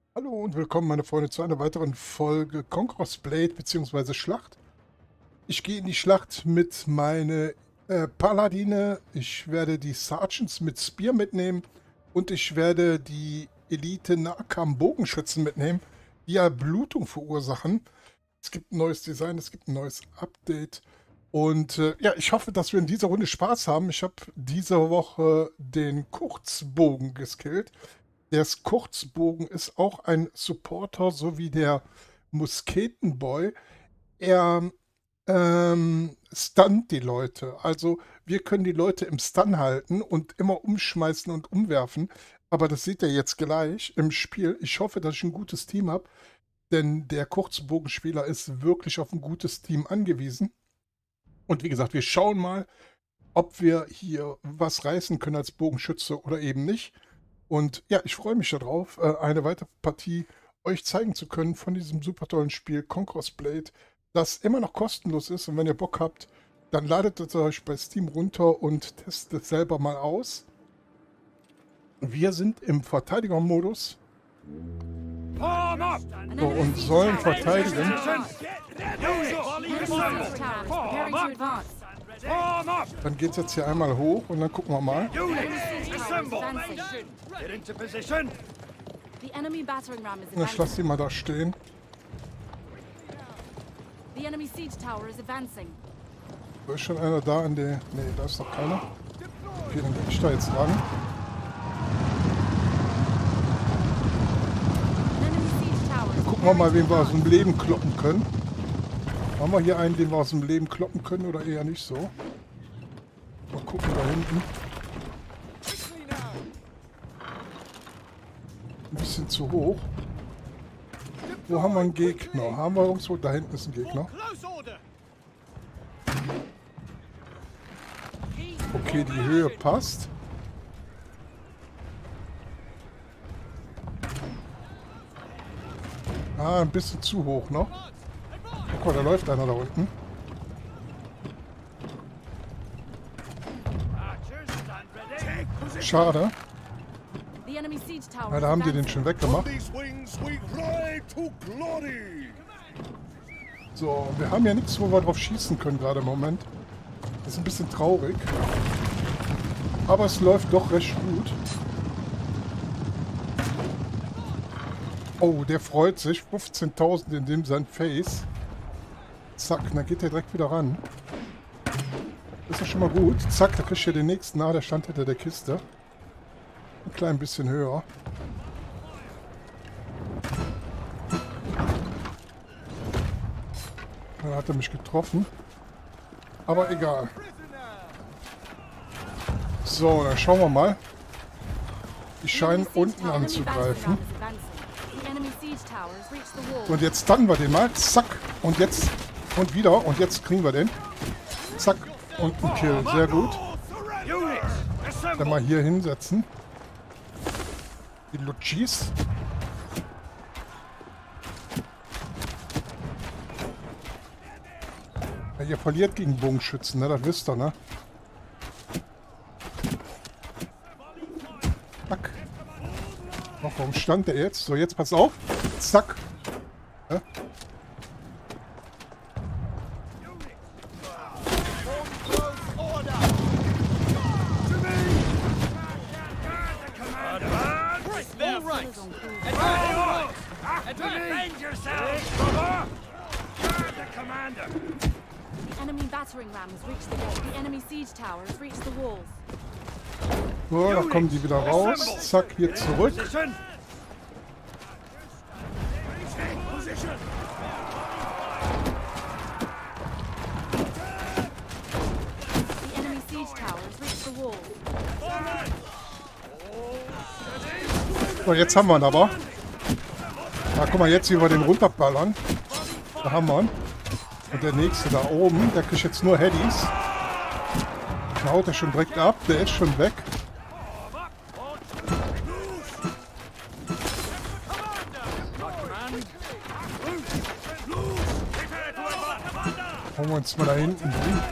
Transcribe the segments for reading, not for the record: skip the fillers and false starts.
Hallo und willkommen, meine Freunde, zu einer weiteren Folge Conqueror's Blade bzw. Schlacht. Ich gehe in die Schlacht mit meine Paladine, ich werde die Sergeants mit Spear mitnehmen und ich werde die Elite-Nahkampf-Bogenschützen mitnehmen, die ja Blutung verursachen. Es gibt ein neues Design, es gibt ein neues Update und ja, ich hoffe, dass wir in dieser Runde Spaß haben. Ich habe diese Woche den Kurzbogen geskillt. Der Kurzbogen ist auch ein Supporter, so wie der Musketenboy. Er stunt die Leute. Also wir können die Leute im Stun halten und immer umschmeißen und umwerfen. Aber das seht ihr jetzt gleich im Spiel. Ich hoffe, dass ich ein gutes Team habe, denn der Kurzbogenspieler ist wirklich auf ein gutes Team angewiesen. Und wie gesagt, wir schauen mal, ob wir hier was reißen können als Bogenschütze oder eben nicht. Und ja, ich freue mich darauf, eine weitere Partie euch zeigen zu können von diesem super tollen Spiel Conqueror's Blade, das immer noch kostenlos ist. Und wenn ihr Bock habt, dann ladet es euch bei Steam runter und testet es selber mal aus. Wir sind im Verteidigermodus so, und sollen verteidigen. Dann geht es jetzt hier einmal hoch und dann gucken wir mal. Und ich lasse sie mal da stehen. Da ist schon einer da an der... Ne, da ist noch keiner. Okay, dann gehe ich da jetzt ran. Dann gucken wir mal, wen wir aus dem Leben kloppen können. Haben wir hier einen, den wir aus dem Leben kloppen können oder eher nicht so? Mal gucken da hinten. Ein bisschen zu hoch. Wo haben wir einen Gegner? Haben wir irgendwo? Da hinten ist ein Gegner. Okay, die Höhe passt. Ah, ein bisschen zu hoch noch. Guck mal, da läuft einer da unten. Schade. Ja, da haben die den schon weggemacht. So, wir haben ja nichts, wo wir drauf schießen können gerade im Moment. Das ist ein bisschen traurig. Aber es läuft doch recht gut. Oh, der freut sich. 15.000 in dem sein Face. Zack, dann geht der direkt wieder ran. Das ist ja schon mal gut. Zack, da kriegt ihr den nächsten. Ah, der stand hinter der Kiste. Ein klein bisschen höher. Da hat er mich getroffen. Aber egal. So, dann schauen wir mal. Die scheinen unten anzugreifen. Und jetzt stunnen wir den mal. Zack. Und jetzt. Und wieder. Und jetzt kriegen wir den. Zack. Und ein Kill. Sehr gut. Dann mal hier hinsetzen. Die Lutschis. Ja, ihr verliert gegen Bogenschützen, ne? Das wisst ihr, ne? Zack. Ach, warum stand der jetzt? So, jetzt pass auf. Zack. Ja? So, da kommen die wieder raus. Zack, hier zurück. So, jetzt haben wir ihn aber. Na, guck mal, jetzt wie wir den runterballern. Da haben wir ihn. Und der nächste da oben, der kriegt jetzt nur Headies. Da haut er schon direkt ab, der ist schon weg. Hauen wir uns mal da hinten hin.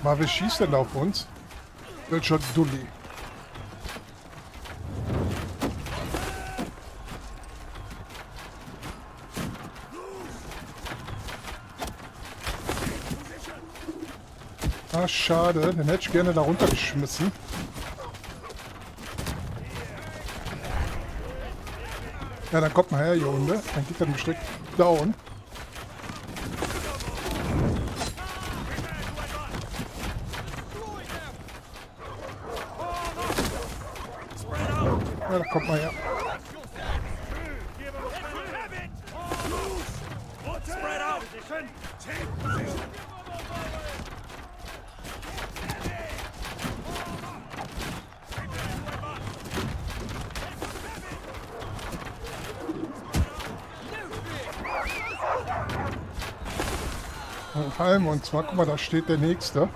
Mal, wer schießt denn da auf uns? Welcher Dulli? Ah, schade. Den hätte ich gerne da runtergeschmissen. Ja, dann kommt mal her, Junge. Dann geht er bestimmt down. Ja, da kommt mal her. Und zwar, guck mal, da steht der nächste.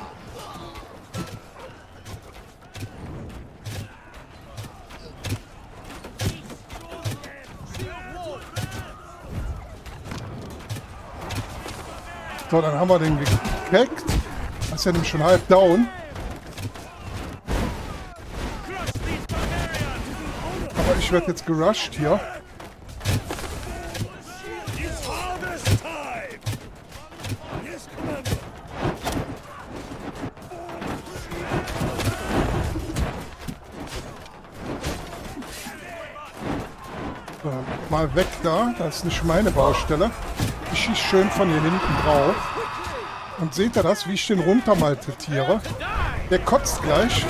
So, dann haben wir den gekriegt. Das ist ja nämlich schon halb down. Aber ich werde jetzt gerusht hier. So, mal weg da. Das ist nicht meine Baustelle. Ich schieße schön von hier hinten drauf. Und seht ihr das, wie ich den runter malträtiere? Der kotzt gleich.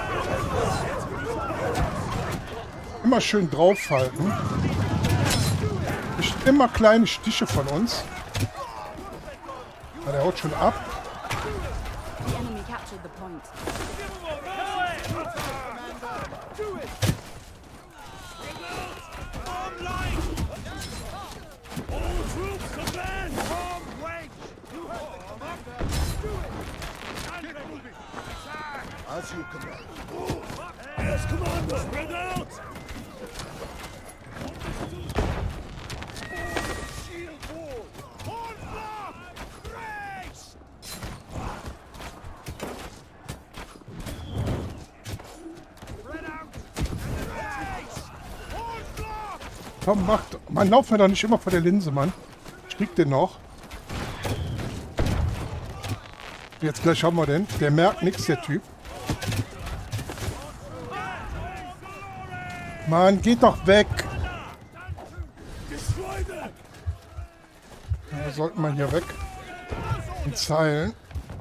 Immer schön draufhalten. Immer kleine Stiche von uns. Ja, der haut schon ab. As you command. Yes, Commander! Spread out! Shield wall! On block! Race! Spread out! Race! On block! Komm, macht. Man, lauf mir doch nicht immer vor der Linse, Mann. Ich krieg den noch. Jetzt gleich haben wir den. Der merkt nichts, der Typ. Mann, geht doch weg! Ja, wir sollten mal hier weg. Und zeilen.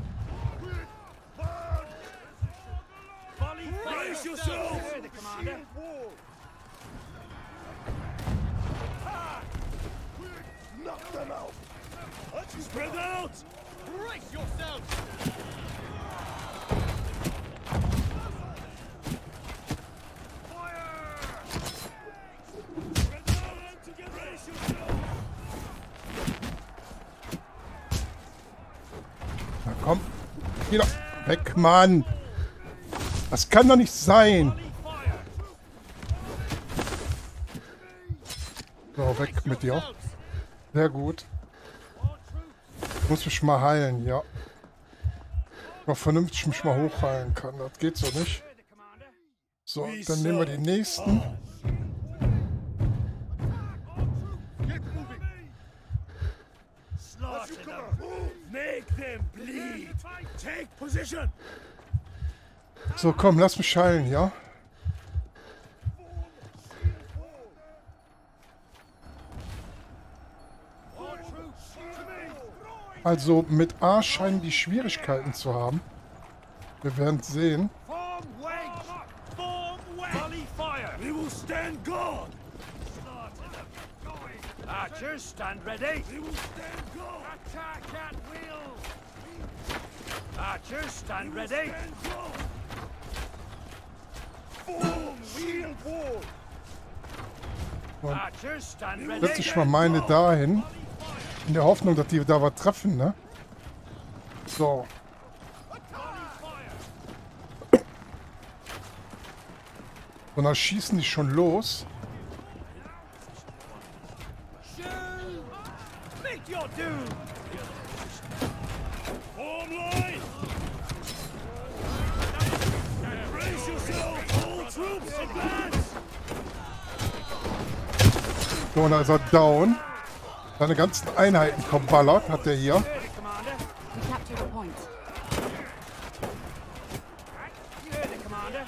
Na komm. Geh doch weg, Mann! Das kann doch nicht sein! So, weg mit dir. Sehr gut. Ich muss mich mal heilen, ja. Noch vernünftig mich mal hochheilen kann. Das geht so nicht. So, dann nehmen wir die nächsten. So, komm, lass mich heilen, ja? Also mit A scheinen die Schwierigkeiten zu haben. Wir werden sehen. Archers, stand ready. We will stand guard. Attack at will. Archers, stand ready. Form wheel wall. Archers, stand ready. Setze ich mal meine dahin. In der Hoffnung, dass die da was treffen, ne? So. Und dann schießen die schon los. So, und da ist er down. Seine ganzen Einheiten verballert hat er hier. Heard it, Commander. We captured the point. You heard it, Commander.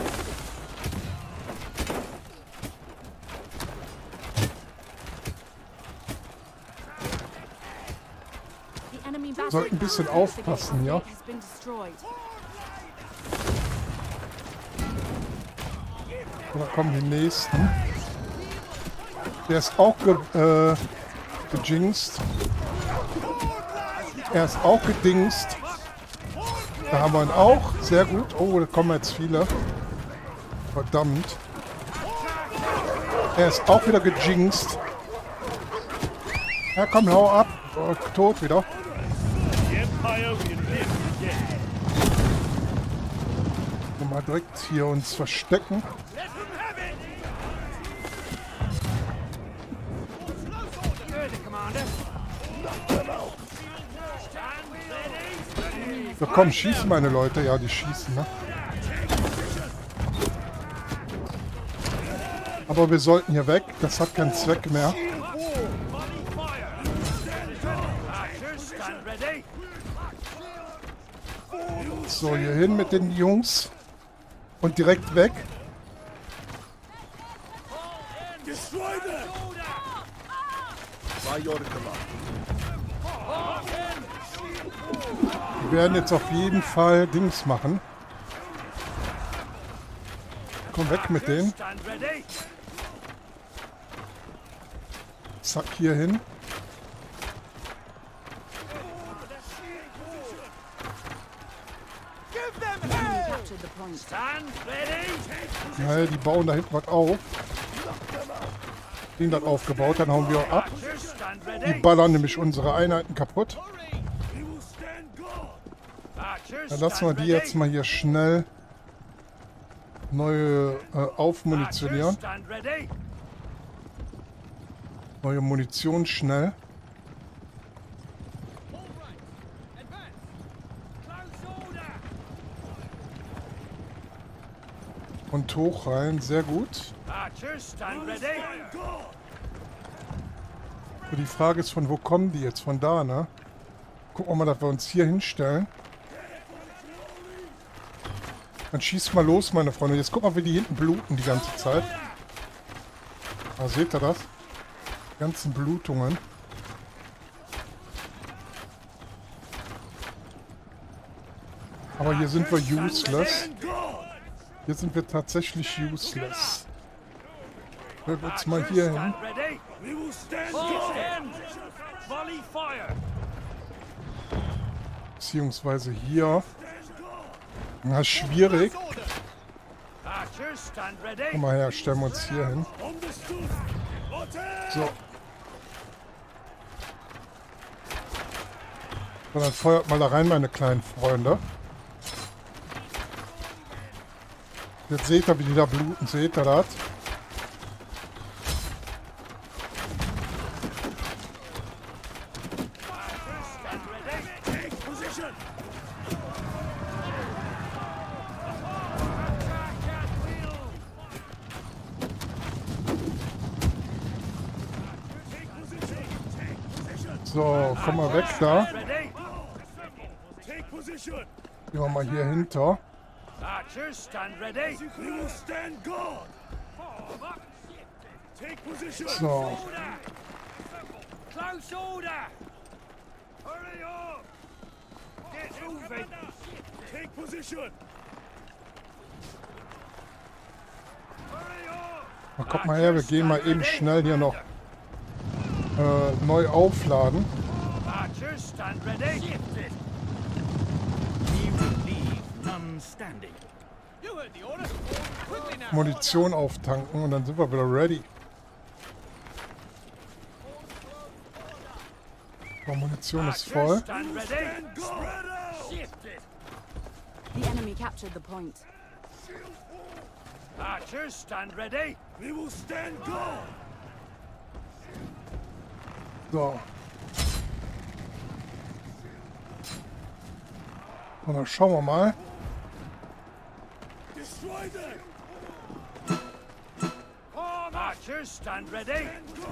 The enemy battle Sollten ein bisschen aufpassen, ja. has been destroyed. Und da kommen die nächsten. Der ist auch gejinxt. Er ist auch gedingst. Da haben wir ihn auch. Sehr gut. Oh, da kommen jetzt viele. Verdammt. Er ist auch wieder gejinxt. Ja, komm, hau ab. Oh, tot wieder. The Empire will live again. Und mal direkt hier uns verstecken. Let them have it. You heard it, Commander. Stand ready. So, komm, schießen meine Leute. Ja, die schießen, ne? Aber wir sollten hier weg. Das hat keinen Zweck mehr. Volley fire. Archers, stand ready. So, hier hin mit den Jungs. Und direkt weg. Destroy them. Wir werden jetzt auf jeden Fall Dings machen. Komm weg mit denen. Stand ready. Zack, hier hin. Enemy captured the point. Stand ready. Ja, die bauen da hinten was auf. Den dann aufgebaut, dann hauen wir auch ab. Archers, stand Die ready. ballern nämlich unsere Einheiten kaputt. We will stand guard. Archers, Dann lassen wir stand die ready. jetzt mal hier schnell neue aufmunitionieren. Archers, stand ready. Neue Munition schnell. Close order. Und hoch rein, sehr gut. Archers, stand ready. So, die Frage ist, von wo kommen die jetzt? Von da, ne? Gucken wir mal, dass wir uns hier hinstellen. Dann schießt mal los, meine Freunde. Jetzt guck mal, wie die hinten bluten die ganze Zeit. Ah, seht ihr das? Die ganzen Blutungen. Aber hier sind wir useless. Hier sind wir tatsächlich useless. Wir uns mal hier hin. Stand ready. We will stand guard. Volley fire. Beziehungsweise hier. Na, schwierig. Archers, stand ready. Komm mal her, stellen wir uns hier hin. Understood. So. So, dann feuert mal da rein, meine kleinen Freunde. Jetzt seht ihr, wie die da bluten. Seht ihr das? Stand ready. Take position. Attack at will. Take position. Take position. So, komm mal weg da. Ready. Take position. Gehen wir mal hier hinter. Archers, stand ready. We will stand guard. Take position. So. Close order. Hurry up. Get moving. Take position. Hurry up. Na, kommt mal her, wir gehen mal eben schnell hier noch neu aufladen. Archers, stand ready. Shifted. We will leave none standing. You heard the order. Quickly now. Munition auftanken und dann sind wir wieder ready. So, Munition ist voll. Archers, stand ready. Spread out. Shifted. The enemy captured the point. Archers, stand ready. We will stand guard. So. Und dann schauen wir mal. Archers, stand ready.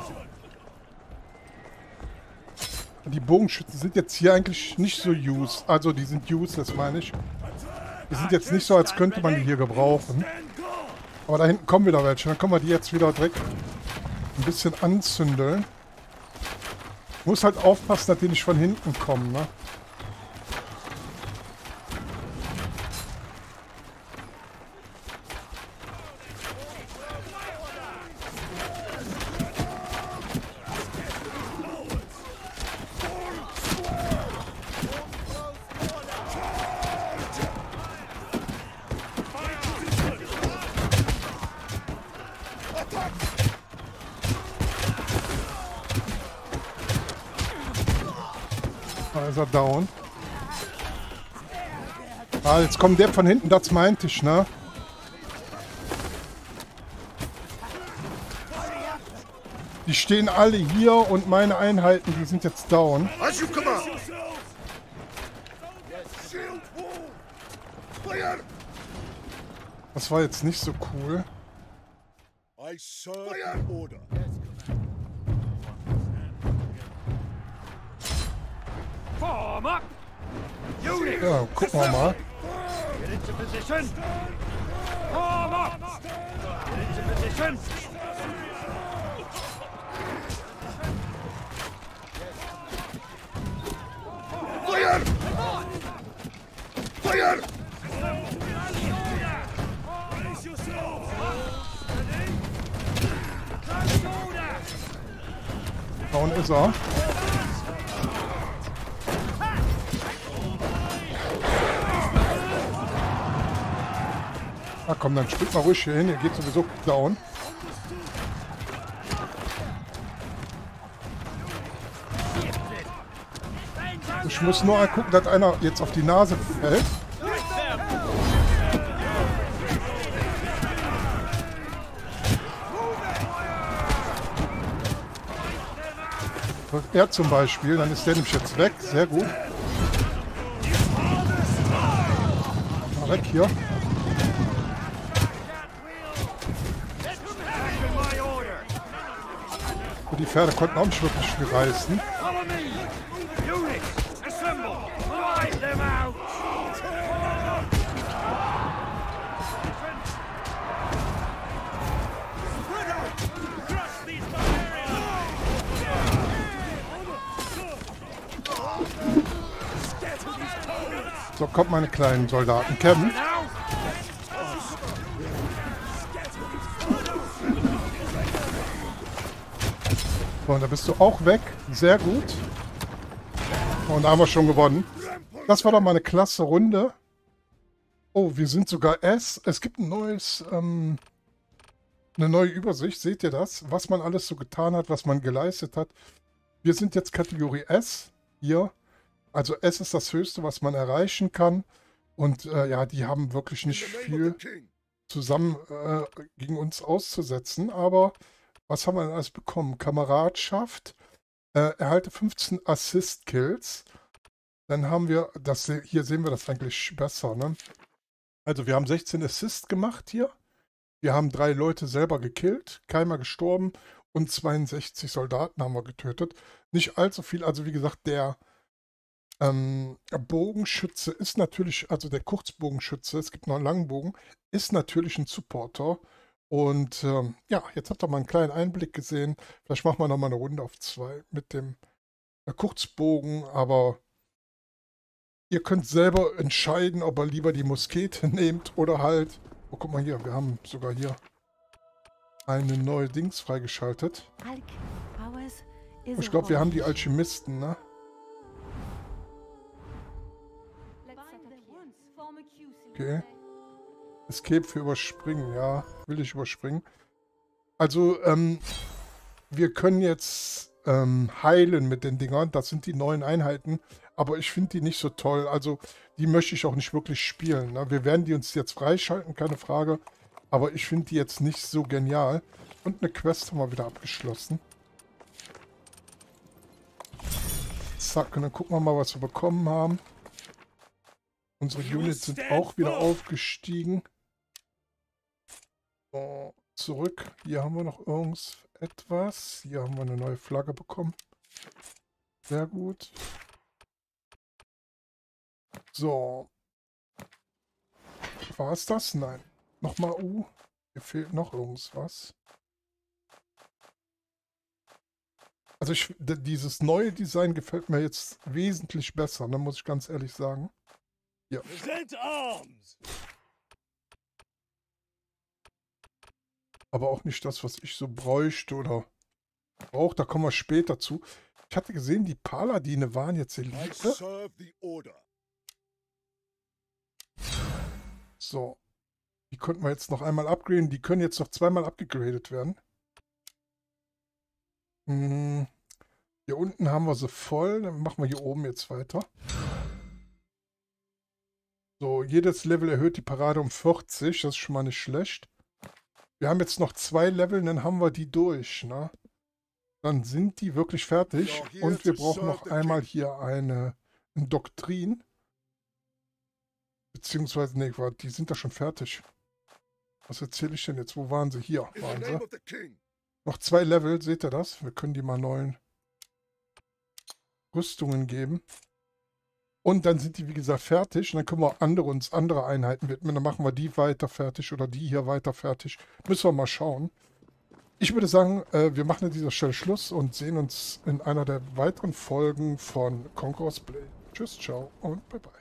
Die Bogenschützen sind jetzt hier eigentlich nicht so used. Also die sind useless, meine ich. Die sind jetzt nicht so, als könnte man die hier gebrauchen. Aber da hinten kommen wieder welche. Dann können wir die jetzt wieder direkt ein bisschen anzündeln. Muss halt aufpassen, dass die nicht von hinten kommen, ne? Da ist er down. Ah, jetzt kommt der von hinten, das meinte ich, ne? Die stehen alle hier und meine Einheiten, die sind jetzt down. Das war jetzt nicht so cool. I serve the order. Form up. Units, Ja, gucken wir mal. get into position. Form up. Get into position. Fire! Fire! Brace yourselves. Ready? Close order. Down ist er. Na komm, dann spielt mal ruhig hier hin. Ihr geht sowieso down. Ich muss nur gucken, dass einer jetzt auf die Nase fällt. Er zum Beispiel, dann ist der nämlich jetzt weg. Sehr gut. Mal weg hier. My order. Die Pferde konnten auch nicht wirklich viel reißen. Follow me. Units, assemble. Light them out. Crush these So, kommt meine kleinen Soldaten. Kevin. So, und da bist du auch weg. Sehr gut. Und da haben wir schon gewonnen. Das war doch mal eine klasse Runde. Oh, wir sind sogar S. Es gibt ein neues, eine neue Übersicht. Seht ihr das? Was man alles so getan hat, was man geleistet hat. Wir sind jetzt Kategorie S hier. Also S ist das Höchste, was man erreichen kann. Und ja, die haben wirklich nicht viel zusammen gegen uns auszusetzen. Aber was haben wir denn alles bekommen? Kameradschaft. Erhalte 15 Assist-Kills. Dann haben wir, das hier sehen wir das eigentlich besser, ne? Also wir haben 16 Assist gemacht hier. Wir haben 3 Leute selber gekillt, keiner gestorben und 62 Soldaten haben wir getötet. Nicht allzu viel, also wie gesagt, der Bogenschütze ist natürlich, also der Kurzbogenschütze, es gibt noch einen Langbogen, ist natürlich ein Supporter. Und ja, jetzt habt ihr mal einen kleinen Einblick gesehen. Vielleicht machen wir noch mal eine Runde auf 2 mit dem Kurzbogen, aber ihr könnt selber entscheiden, ob ihr lieber die Muskete nehmt oder halt... Oh, guck mal hier, wir haben sogar hier eine neue Dings freigeschaltet. Ich glaube, wir haben die Alchemisten, ne? Okay. Escape für überspringen, ja. Will ich überspringen. Also, wir können jetzt heilen mit den Dingern. Das sind die neuen Einheiten. Aber ich finde die nicht so toll. Also, die möchte ich auch nicht wirklich spielen. Ne? Wir werden die uns jetzt freischalten, keine Frage. Aber ich finde die jetzt nicht so genial. Und eine Quest haben wir wieder abgeschlossen. Zack, und dann gucken wir mal, was wir bekommen haben. Unsere Units sind auch wieder aufgestiegen. So, zurück. Hier haben wir noch irgendetwas. Hier haben wir eine neue Flagge bekommen. Sehr gut. So. War es das? Nein. Nochmal U. Hier fehlt noch irgendwas. Also dieses neue Design gefällt mir jetzt wesentlich besser, ne, muss ich ganz ehrlich sagen. Ja. Present arms! Aber auch nicht das, was ich so bräuchte oder brauche. Da kommen wir später zu. Ich hatte gesehen, die Paladine waren jetzt I Elite. serve the order. So. Die könnten wir jetzt noch einmal upgraden. Die können jetzt noch zweimal abgegradet werden. Hier unten haben wir sie voll. Dann machen wir hier oben jetzt weiter. So, jedes Level erhöht die Parade um 40. Das ist schon mal nicht schlecht. Wir haben jetzt noch 2 Level, dann haben wir die durch, ne? Dann sind die wirklich fertig. Und wir brauchen noch einmal hier eine Doktrin. Beziehungsweise, ne, die sind da schon fertig. Was erzähle ich denn jetzt? Wo waren sie? Hier In the waren name sie. of the king. Noch 2 Level, seht ihr das? Wir können die mal neuen Rüstungen geben. Und dann sind die, wie gesagt, fertig. Und dann können wir uns andere Einheiten widmen. Dann machen wir die weiter fertig oder die hier weiter fertig. Müssen wir mal schauen. Ich würde sagen, wir machen an dieser Stelle Schluss und sehen uns in einer der weiteren Folgen von Conqueror's Blade. Tschüss, ciao und bye bye.